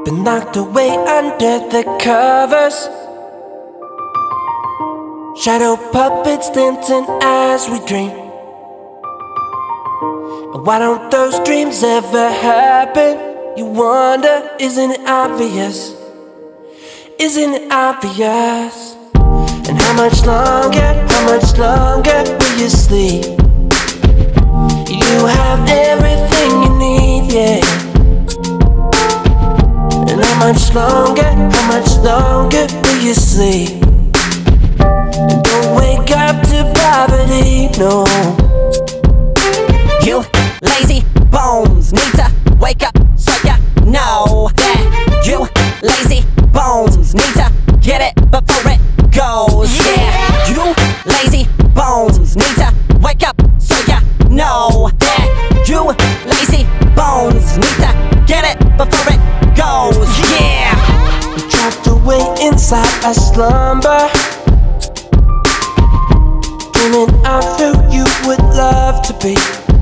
been locked away under the covers. Shadow puppets dancing as we dream. And why don't those dreams ever happen? You wonder, isn't it obvious? Isn't it obvious? And how much longer will you sleep? You have everything you need, yeah. And how much longer will you sleep? And don't wake up to poverty, no. You lazy bones need to wake up so ya know that you lazy bones need to get it before it goes. Yeah, you lazy bones need to wake up so ya know that you lazy bones need to get it before it goes. Yeah, you're trapped away inside a slumber, dreaming of who you would love to be.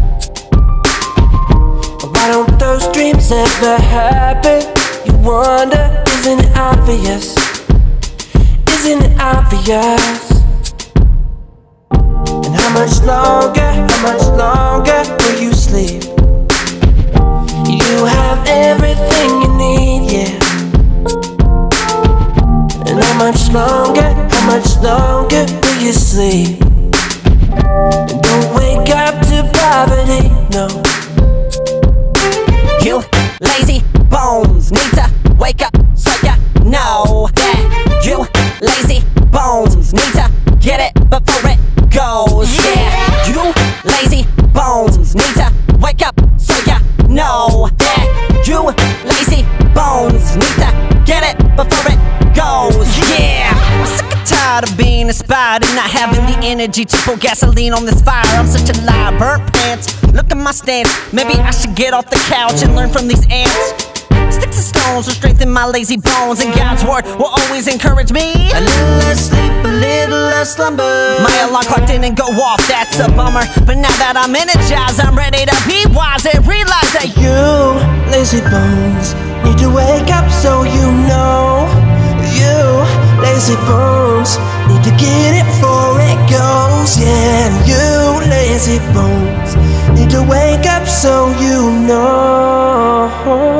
Why don't those dreams ever happen? You wonder, isn't it obvious? Isn't it obvious? And how much longer will you sleep? You have everything you need, yeah. And how much longer will you sleep? And don't wake up to poverty, no. You lazy bones need to wake up so ya know that you lazy bones need to get it before it goes. Yeah, you lazy bones need to wake up so ya know that you lazy bones need to get it before it goes. Yeah, I'm sick and tired of being inspired and not having the energy to pour gasoline on this fire. I'm such a lie, burnt pants. Look at my stance. Maybe I should get off the couch and learn from these ants. Sticks and stones will strengthen my lazy bones, and God's word will always encourage me. A little less sleep, a little less slumber. My alarm clock didn't go off, that's a bummer. But now that I'm energized, I'm ready to be wise and realize that you lazy bones need to wake up so you know. You lazy bones need to get it before it goes. Yeah, you lazy bones need to wake up so you know.